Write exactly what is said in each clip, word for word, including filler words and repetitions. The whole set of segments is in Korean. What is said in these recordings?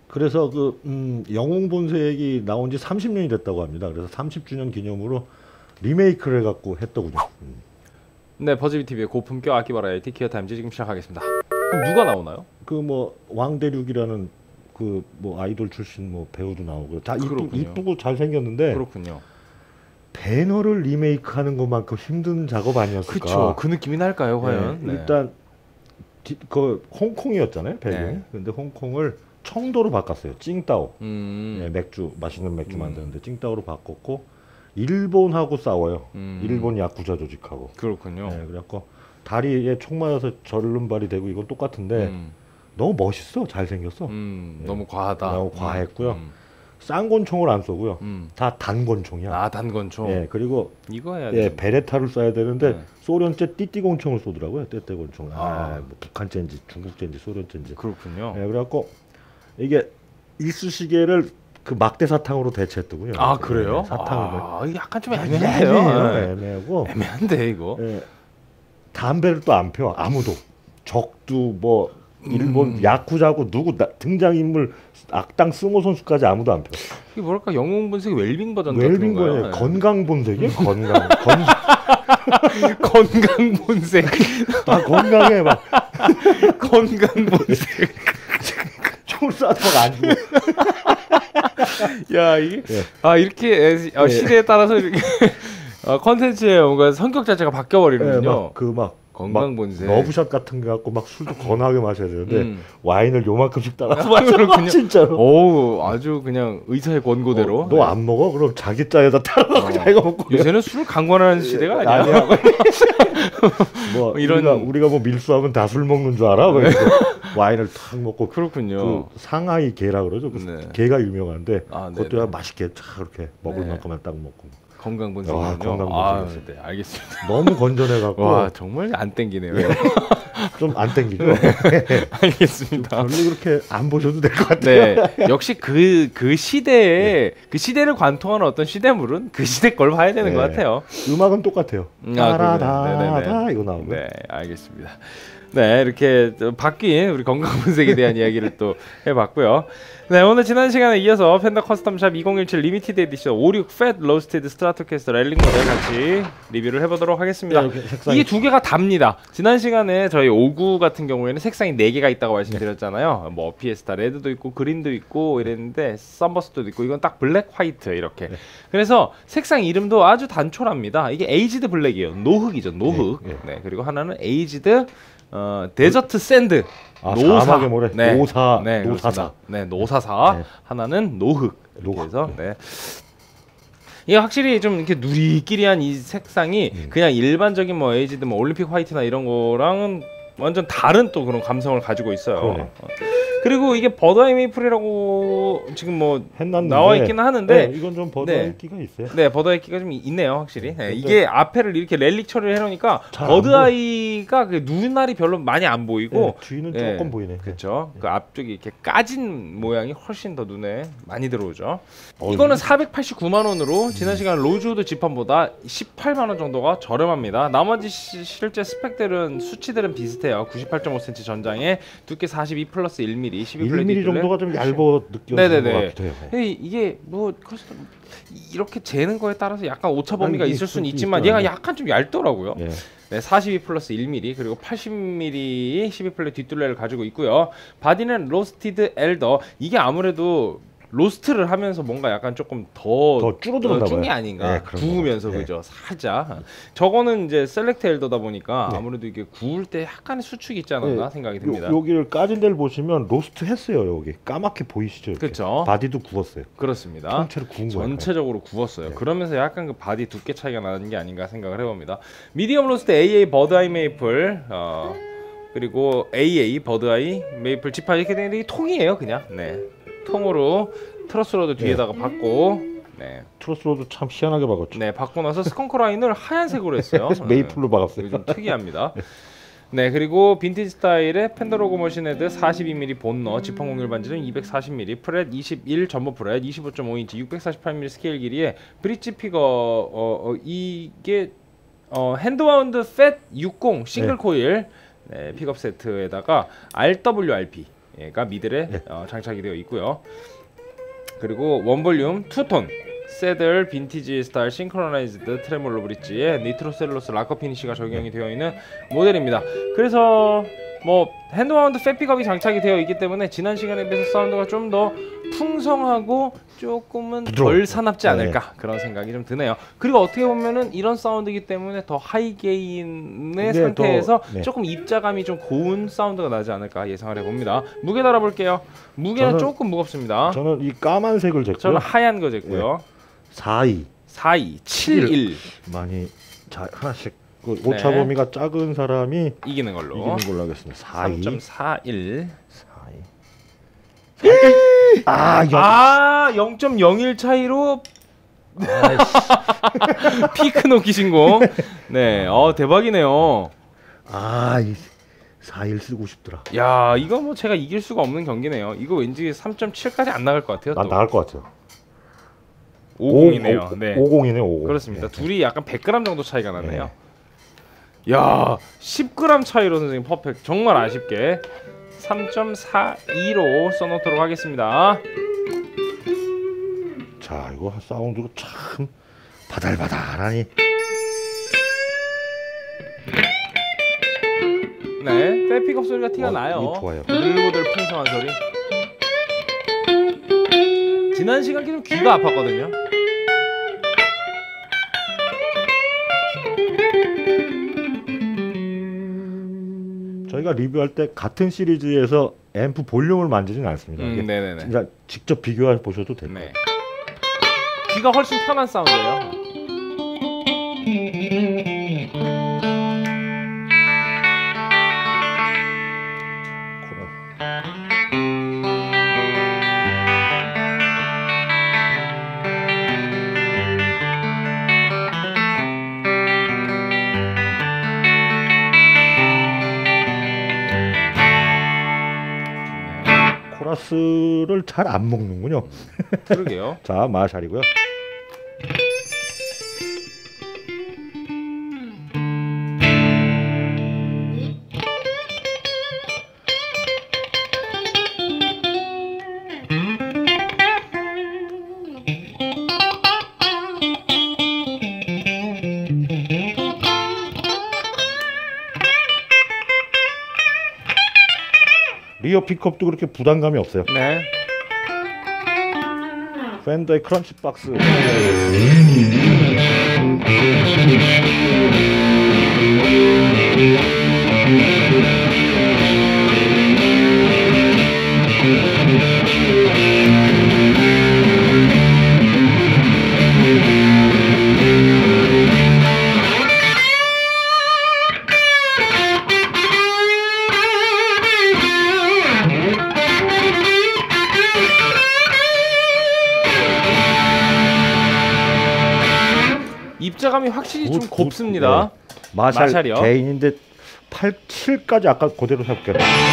그래서 그 음, 영웅 본색이 나온 지 삼십 년이 됐다고 합니다. 그래서 삼십 주년 기념으로 리메이크를 해갖고 했더군요. 음. 네, 버즈비티비의 고품격 악기 바라이티 기어 타임즈 지금 시작하겠습니다. 그럼 누가 나오나요? 그 뭐 왕대륙이라는 그 뭐 아이돌 출신 뭐 배우도 나오고요. 다 이쁘, 이쁘고 잘 생겼는데. 그렇군요. 배너를 리메이크하는 것만큼 힘든 작업 아니었을까? 그렇죠. 그 느낌이 날까요, 과연? 네, 네. 일단 디, 그 홍콩이었잖아요, 배경이. 네. 근데 홍콩을 청도로 바꿨어요. 찡따오. 음. 네, 맥주 맛있는 맥주 음. 만드는데 찡따오로 바꿨고 일본하고 싸워요. 음. 일본 야쿠자 조직하고. 그렇군요. 네, 그래갖고 다리에 총 맞아서 절름발이 되고 이건 똑같은데 음. 너무 멋있어, 잘 생겼어. 음. 네. 너무 과하다. 너무 과했고요. 음. 쌍권총을 안 쏘고요. 음. 다 단권총이야. 아, 단권총. 예, 그리고 이거 해야 예, 돼. 베레타를 쏴야 되는데 네. 소련제 띠띠공총을 쏘더라고요. 떼떼공총. 아, 아. 뭐 북한제인지 중국제인지 소련제인지. 그렇군요. 예, 그래갖고 이게 이쑤시개를 그 막대 사탕으로 대체했더군요. 아, 그래요? 예, 사탕을. 아, 이게 약간 좀 애매해요. 애매해요. 네. 애매하고. 애매한데 이거. 예, 담배를 또 안 펴. 아무도. 적도 뭐 일본 음. 야쿠자고 누구 나, 등장인물 악당 스모 선수까지 아무도 안 펴. 이게 뭐랄까 영웅 본색 웰빙 버전 웰빙 같은 거예요. 거예요. 건강 본색이에요. 건강. 건, 건강 본색. 아 건강해 막. 건강 본색. 총을 쏴도 막안 죽어. 야 이게 예. 아 이렇게 애- 어, 예. 시대에 따라서 이렇게 어, 컨텐츠의 뭔가 성격 자체가 바뀌어 버리는군요. 그막 건강 본색. 러브샷 같은 거 갖고 막 술도 건하게 마셔야 되는데 음. 와인을 요만큼씩 따라서 그렇군요. 마셔. 진짜로. 오 아주 그냥 의사의 권고대로. 어, 너 안 먹어? 그럼 자기 짜에다 따라서 어. 자기가 먹고. 요새는 술 강권하는 시대가 아니야. 아니야. 뭐 이런- 우리가 우리가 뭐 밀수하면 다 술 먹는 줄 알아? 그래서 와인을 탁 먹고. 그렇군요. 그 상하이 게라 그러죠. 그 네. 게가 유명한데 아, 그것도 네네. 맛있게 쫙 이렇게 먹을 네. 만큼만 딱 먹고. 건강 아, 본색이군요. 건강 아, 본색이었어요. 네, 알겠습니다. 너무 건전해 갖고 와 정말 안 땡기네요. 좀 안 땡기죠. 알겠습니다. 별로 그렇게 안 보셔도 될 것 같아요. 네, 역시 그, 그 시대에, 그 시대를 관통하는 어떤 시대물은 그 시대 걸 봐야 되는 네. 것 같아요. 음악은 똑같아요. 음, 아, 그러네요. 따라다다 네네네. 이거 나오고. 네, 알겠습니다. 네, 이렇게 또 바뀐 우리 건강 분석에 대한 이야기를 또 해봤고요. 네, 오늘 지난 시간에 이어서 펜더 커스텀샵 이천십칠 리미티드 에디션 오십육 팻 로스티드 스트라토캐스터 랠링 모델 같이 리뷰를 해보도록 하겠습니다. 네, 이렇게 색상이- 이게 두 개가 답니다. 지난 시간에 저희 오구 같은 경우에는 색상이 네 개가 있다고 말씀드렸잖아요. 뭐 피에스타 레드도 있고 그린도 있고 이랬는데 썬버스트도 있고 이건 딱 블랙 화이트 이렇게. 네. 그래서 색상 이름도 아주 단촐합니다. 이게 에이지드 블랙이에요. 노흑이죠. 노흑. 네, 네, 네. 그리고 하나는 에이지드 어, 데저트 샌드. 아, 노사. 사막의 모래. 네. 노사. 네, 노사사. 그렇습니다. 네, 노사사. 네. 하나는 노흑. 이렇게 노흑. 해서 네. 이게 확실히 좀 이렇게 누리끼리한 이 색상이 음. 그냥 일반적인 뭐 에이지드 뭐 올림픽 화이트나 이런 거랑은 완전 다른 또 그런 감성을 가지고 있어요. 그러네. 어. 그리고 이게 버드아이 메이플이라고 지금 뭐 했났는데 나와 있기는 하는데 네, 이건 좀 버드 네. 인기가 있어요. 네, 버드아이가 좀 있네요, 확실히. 네, 근데- 이게 앞에를 이렇게 렐릭 처리를 해놓으니까 잘안 버드아이가 그 눈알이 별로 많이 안 보이고, 네, 뒤는 네. 조금 보이네. 그렇죠. 그 앞쪽이 이렇게 까진 모양이 훨씬 더 눈에 많이 들어오죠. 어, 이거는 사백팔십구만 원으로 지난 시간 로즈우드 지판보다 십팔만 원 정도가 저렴합니다. 나머지 시, 실제 스펙들은 수치들은 비슷해요. 구십팔 점 오 센티미터 전장에 두께 사십이 플러스 일 밀리미터, 십이 일 플레이 밀리미터 정도가 좀 얇아 느껴지는 네네네. 것 같기도 해요. 이- 이게 뭐 그래서 이렇게 재는 거에 따라서 약간 오차 범위가 아니, 있을 수는 있- 있지만 있죠. 얘가 약간 좀 얇더라고요. 예. 네, 사십이 플러스 일 밀리미터 그리고 팔십 밀리미터 십이 플레이 뒷둘레를 가지고 있고요. 바디는 로스티드 엘더. 이게 아무래도 로스트를 하면서 뭔가 약간 조금 더, 더 줄어들었나 준 게 봐요. 아닌가. 네, 그런 구우면서 것 같아요. 그죠. 살짝. 저거는 이제 셀렉트 엘더다 보니까 네. 아무래도 이게 구울 때 약간의 수축이 있지 않았나 네, 생각이 듭니다. 요, 여기를 까진 데를 보시면 로스트 했어요. 여기 까맣게 보이시죠? 이렇게. 그렇죠. 바디도 구웠어요. 그렇습니다. 통째로 구운 거예요. 전체적으로 구웠어요. 네. 그러면서 약간 그 바디 두께 차이가 나는 게 아닌가 생각을 해봅니다. 미디엄 로스트 에이에이 버드아이 메이플 어, 그리고 에이에이 버드아이 메이플 지파 이렇게 되는 게 통이에요, 그냥. 네, 통으로 트러스로드 뒤에다가 받고, 네, 트로스로도 참 희한하게 박았죠. 네 받고 나서 스컹크 라인을 하얀색으로 했어요. 메이플로 박았어요. 이거 좀 특이합니다. 네, 그리고 빈티지 스타일의 펜더로고 머신 헤드 사십이 밀리미터 본너, 지팡 공률 반지는 이백사십 밀리미터, 프렛 이십일 점퍼 프렛, 이십오 점 오 인치, 육백사십팔 밀리미터 스케일 길이에 브릿지 피거 어, 어, 이게 어, 핸드와운드 팻 육십 싱글 네. 코일 네, 픽업 세트에다가 알더블유알피 에이가 미들에 네. 어, 장착이 되어 있고요. 그리고 원볼륨 투톤 세들 빈티지 스타일 싱크로나이즈드 트레몰로 브릿지에 니트로셀룰로스 락커 피니쉬가 적용이 되어 있는 모델입니다. 그래서 뭐 핸드마운트 팻픽업이 장착이 되어 있기 때문에 지난 시간에 비해서 사운드가 좀 더 풍성하고 조금은 부드러워. 덜 사납지 네. 않을까 그런 생각이 좀 드네요. 그리고 어떻게 보면은 이런 사운드이기 때문에 더 하이 게인의 네, 상태에서 더, 네. 조금 입자감이 좀 고운 사운드가 나지 않을까 예상을 해봅니다. 무게 달아볼게요. 무게는 저는- 조금 무겁습니다. 저는 이 까만색을 쟀고요. 저는 하얀 거 쟀고요. 사, 이 사, 이, 칠, 일 많이 자 하나씩 그 네. 오차 범위가 작은 사람이 이기는 걸로. 이기는 걸로 하겠습니다. 사, 이, 삼 점 사일. 사, 이. 아, 영. 아, 영 점 영일 차이로 피크 놓기 신공. 네, 어 대박이네요. 아, 이 사, 일 쓰고 싶더라. 야, 이거 뭐 제가 이길 수가 없는 경기네요. 이거 왠지 삼 점 칠까지 안 나갈 것 같아요. 나 또. 나갈 것 같아요. 오십이네요. 네. 오십이네, 오십. 그렇습니다. 네. 둘이 약간 백 그램 정도 차이가 나네요. 야, 십 그램 차이로 선생님 퍼펙트. 정말 아쉽게 삼 점 사이로 써놓도록 하겠습니다. 자, 이거 사운드가 참 바달바달하니. 네, 백픽업 소리가 티가 어, 나요. 이거 좋아요. 부들부들 풍성한 소리. 지난 시간 좀 귀가 아팠거든요. 저희가 리뷰할 때 같은 시리즈에서 앰프 볼륨을 만지진 않습니다. 음, 이게 네네네. 진짜 직접 비교해 보셔도 돼요. 네. 귀가 훨씬 편한 사운드예요. 코러스를 잘 안 먹는군요. 그러게요. 자, 마샬이고요. 리어 픽업도 그렇게 부담감이 없어요. 네. 팬더의 크런치 박스. 입자감이 확실히 좀 굿, 굿, 곱습니다. 네. 마샬 마샬이요? 개인인데 팔, 칠까지 아까 그대로 해볼게요.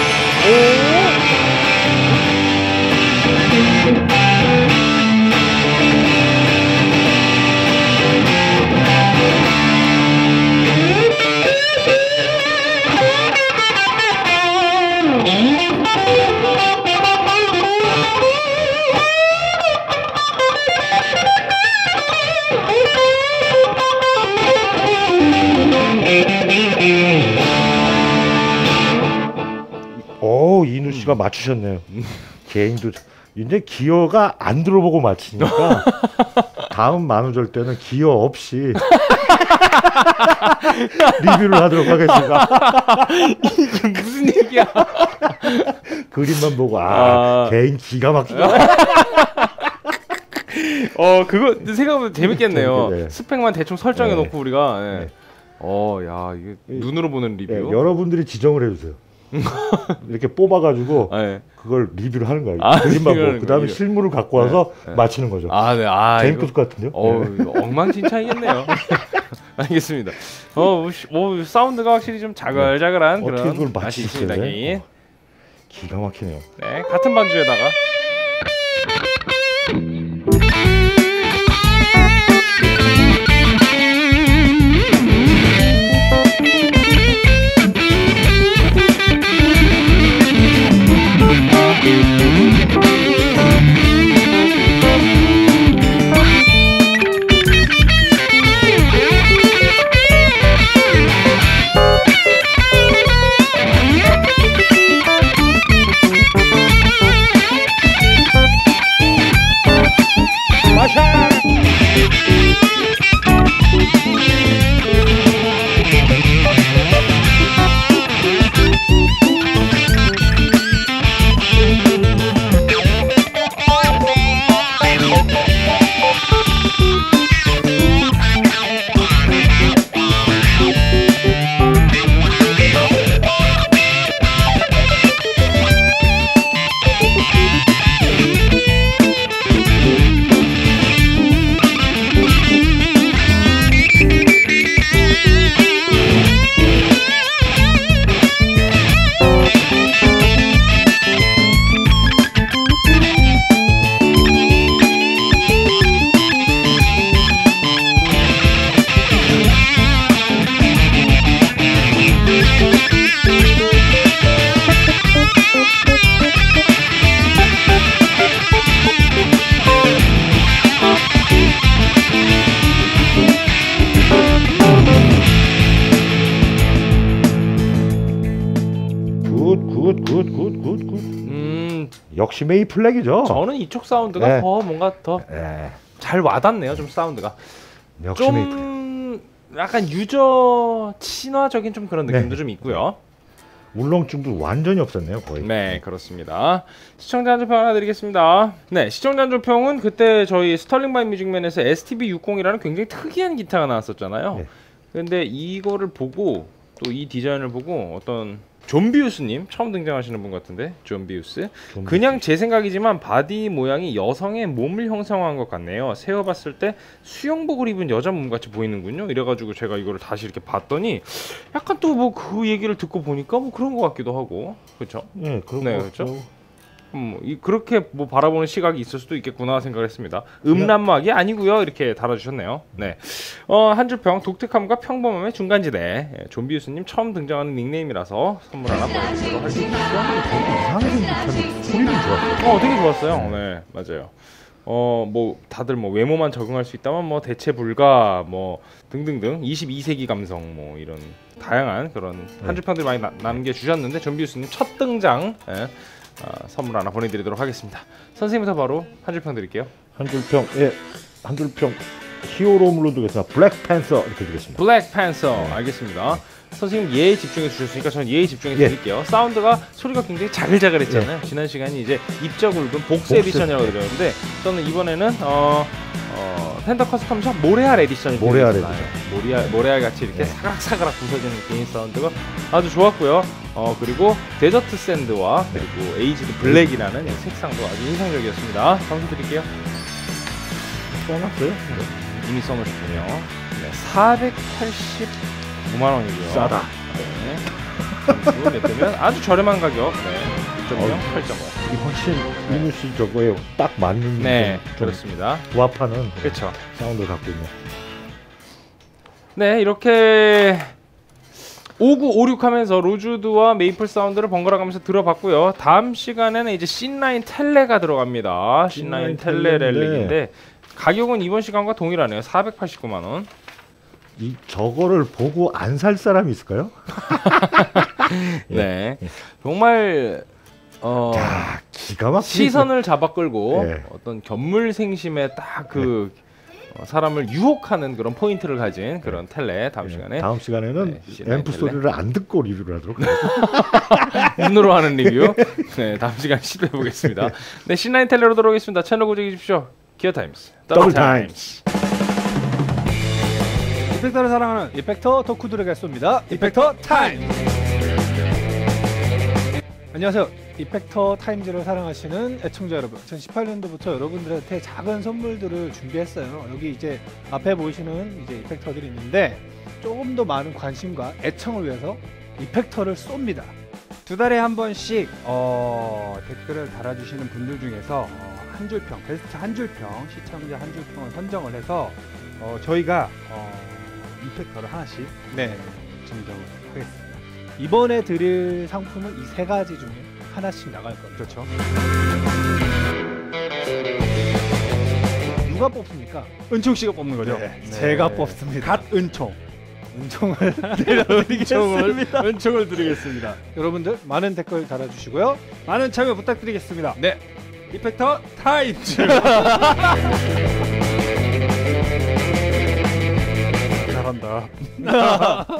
오, 이누 씨가 맞추셨네요. 개인도 이제 기어가 안 들어보고 맞히니까 다음 만우절 때는 기어 없이 리뷰를 하도록 하겠습니다. 이게 무슨 얘기야? 그림만 보고 아, 아. 개인 기가 막히다. 어, 그거 생각보다 재밌겠네요. 재밌게, 네. 스펙만 대충 설정해 네. 놓고 우리가. 네. 네. 어, 야, 이게 눈으로 보는 리뷰. 네, 여러분들이 지정을 해주세요. 이렇게 뽑아가지고 네. 그걸 리뷰를 하는 거예요. 아, 그림만 리뷰를 보고 그 다음에 하는 실물을 갖고 와서 네. 맞히는 거죠. 아, 네. 아, 재밌을 이거- 것 같은데요? 어, 네. 이거 엉망진창이겠네요. 알겠습니다. 어, 시- 어, 사운드가 확실히 좀 자글자글한 어떻게 그런 그걸 맛이 맞히실 있습니다. 때? 개인. 어, 기가 막히네요. 네, 같은 반주에다가 굿굿굿굿굿굿. 음, 역시 메이플렉이죠. 저는 이쪽 사운드가 네. 더 뭔가 더 잘 네. 와닿네요. 좀 사운드가 역시 메이플렉. 좀 약간 유저 친화적인 좀 그런 느낌도 네. 좀 있고요. 울렁증도 완전히 없었네요, 거의. 네, 그렇습니다. 시청자 한줄평 하나 드리겠습니다. 네, 시청자 한줄평은 그때 저희 스털링 바이 뮤직맨에서 에스티비 육십이라는 굉장히 특이한 기타가 나왔었잖아요. 네. 근데 이거를 보고 또 이 디자인을 보고 어떤 존비우스님 처음 등장하시는 분 같은데 존비우스 좀 그냥 제 생각이지만 바디 모양이 여성의 몸을 형상화한 것 같네요. 세어봤을 때 수영복을 입은 여자 몸 같이 보이는군요. 이래가지고 제가 이거를 다시 이렇게 봤더니 약간 또 뭐 그 얘기를 듣고 보니까 뭐 그런 것 같기도 하고 그렇죠. 네, 그런 네, 거 그렇죠. 같고. 음, 이, 그렇게 뭐 바라보는 시각이 있을 수도 있겠구나 생각했습니다. 음란막이 아니고요. 이렇게 달아주셨네요. 네, 어, 한 줄평 독특함과 평범함의 중간지대. 예, 존비우스님 처음 등장하는 닉네임이라서 선물 하나 보내드리도록 하겠습니다. 이상하게 생각하는데 소리는 좋았어요. 어, 되게 좋았어요. 네, 맞아요. 어, 뭐 다들 뭐 외모만 적응할 수 있다면 뭐 대체 불가 뭐 등등등 이십이 세기 감성 뭐 이런 다양한 그런 한 줄평들 많이 나, 남겨주셨는데 존비우스님 첫 등장. 예. 어, 선물 하나 보내드리도록 하겠습니다. 선생님부터 바로 한 줄평 드릴게요. 한 줄평, 예, 한 줄평 히어로물로 두겠습니다. 블랙팬서 이렇게 드리겠습니다. 블랙팬서 알겠습니다. 선생님 예에 집중해 주셨으니까 저는 예에 집중해 예. 드릴게요. 사운드가 소리가 굉장히 자글자글했잖아요. 지난 시간이 이제 입자 굵은 복스 복스. 에디션이라고 드렸는데 저는 이번에는 어, 어, 펜더 커스텀샵 모레알 에디션이 모레알 드리겠습니다. 모레알, 모레알 같이 이렇게 네. 사각사각 부서지는 개인 사운드가 아주 좋았고요. 어, 그리고 데저트 샌드와 그리고 에이지드 블랙이라는 이 색상도 아주 인상적이었습니다. 점수 드릴게요. 써놨어요? 이미 써놓으셨군요. 네, 사백팔십오만 원이고요. 싸다. 네. 점수 몇 대면 아주 저렴한 가격. 네. 육 점 영, 팔 점 오. 이 훨씬 이누 씨 저거에 딱 맞는 네, 좀, 좀 그렇습니다. 부합하는 그렇죠. 사운드를 갖고 있네. 네, 이렇게 오구오육 하면서 로즈우드와 메이플 사운드를 번갈아 가면서 들어봤고요. 다음 시간에는 이제 씨 나인 텔레가 들어갑니다. 씨 나인 텔레 렐릭인데 가격은 이번 시간과 동일하네요. 사백팔십구만 원. 이 저거를 보고 안 살 사람이 있을까요? 네, 정말 어, 야, 기가 막히게 시선을 잡아 끌고 예. 어떤 견물생심에 딱 그 어, 사람을 유혹하는 그런 포인트를 가진 그런 텔레 다음 예, 시간에 다음 시간에는 네, 씨 나인 앰프 텔레. 소리를 안 듣고 리뷰를 하도록 하겠습니다. 눈으로 하는 리뷰. 네, 다음 시간 시도해 보겠습니다. 네, 씨 나인 텔레로 돌아오겠습니다. 채널 고정해 주십시오. 기어 타임스. 더블 타임스. 이펙터를 사랑하는 이펙터 덕후들에게 쏩니다. 이펙터 타임. 안녕하세요. 이펙터 타임즈를 사랑하시는 애청자 여러분. 이천십팔 년도부터 여러분들한테 작은 선물들을 준비했어요. 여기 이제 앞에 보이시는 이제 이펙터들이 있는데 조금 더 많은 관심과 애청을 위해서 이펙터를 쏩니다. 두 달에 한 번씩 어, 댓글을 달아주시는 분들 중에서 어, 한 줄평, 베스트 한 줄평, 시청자 한 줄평을 선정을 해서 어, 저희가 어, 이펙터를 하나씩 네. 증정을 하겠습니다. 이번에 드릴 상품은 이 세 가지 중에 하나씩 나갈 겁니다. 그렇죠. 누가 뽑습니까? 은총 씨가 뽑는 거죠? 네, 제가 뽑습니다. 갓 은총. 은총을 은총을, 내려드리겠습니다. 은총을 드리겠습니다. 여러분들 많은 댓글 달아주시고요. 많은 참여 부탁드리겠습니다. 네. 이펙터 타임즈. 잘한다.